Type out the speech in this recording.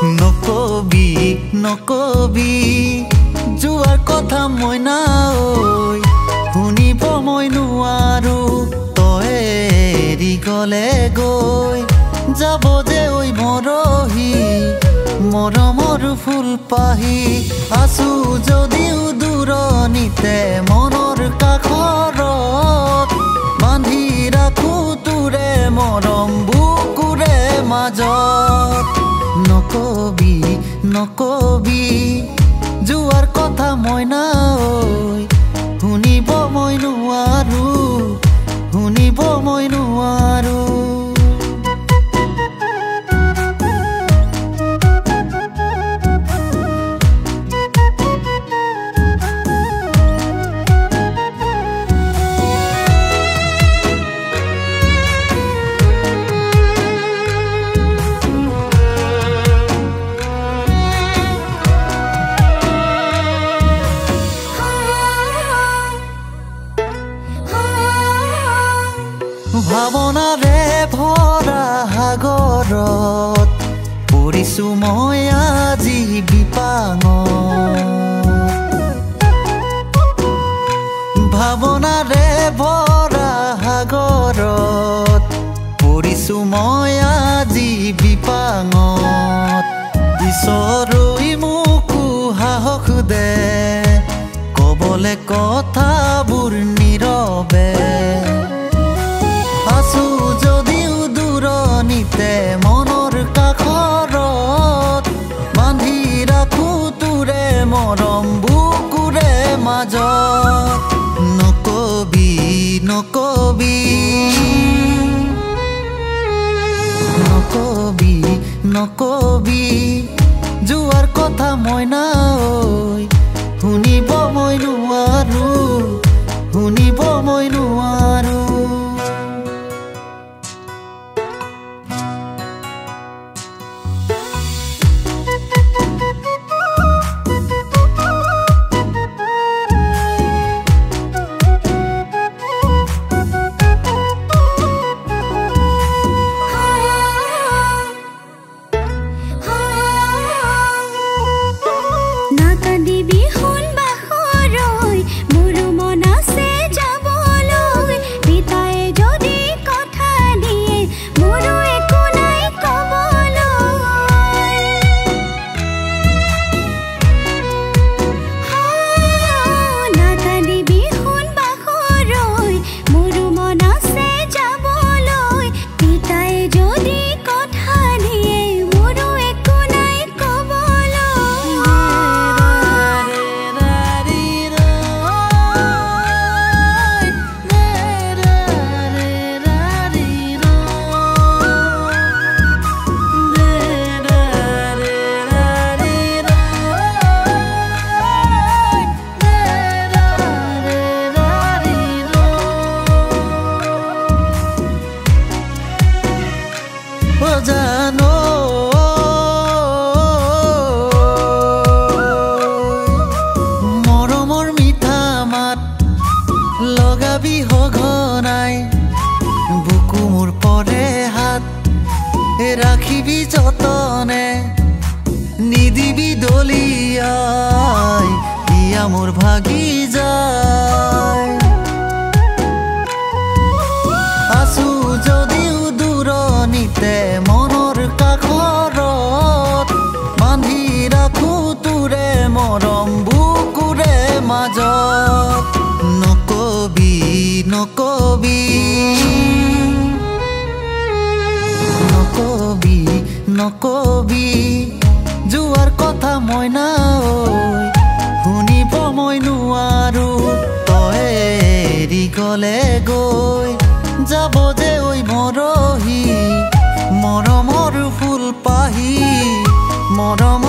নকবি নকবি যোৱাৰ কথা মই নাই শুনিব মই নোৱাৰো তই এৰি গলে গৈ যাব যে ঐ মৰহি মৰমৰ ফুল পাহি আছো যদিও দূৰণিতে মনৰ কাষৰত বান্ধি ৰাখো তোৰে মৰম বুকুৰে মাজত নকবি নকবি যোৱাৰ কথা মই নাই শুনিব মই নোৱাৰো শুনিব মই নোৱাৰো ভাৱনাৰে ভৰা সাগৰত পৰিছো মই আজি বিপাঙত ভাৱনাৰে ভৰা সাগৰত পৰিছো মই আজি বিপাঙত ঈশ্বৰই মোকো সাহস দে কবলে কথাবোৰ নীৰৱে আছো যদিও দূৰণিতে মনৰ কাষৰত বান্ধি ৰাখো তোৰে মৰম বুকুৰে মাজত নকবি নকবি নকবি নকবি যোৱাৰ কথা মই নাই শুনিব মই নোৱাৰো শুনিব মই নোৱাৰো জানো মৰমৰ মিঠা মাত লগাবি সঘনাই বুকু মোৰ পৰে হাত ৰাখিবি যতনে নিদিবি দলিয়াই ইয়া মোৰ ভাগি যায় আছো যদিও দূৰণিতে মনৰ কাষৰত বান্ধি ৰাখো তোৰে মৰম বুকুৰে মাজত নকবি নকবি নকবি নকবি যোৱাৰ কথা মই নাই শুনিব মই নোৱাৰো তই এৰি গলে গৈ যাব যে ঐ মৰহি মৰমৰ ফুল পাহি মৰম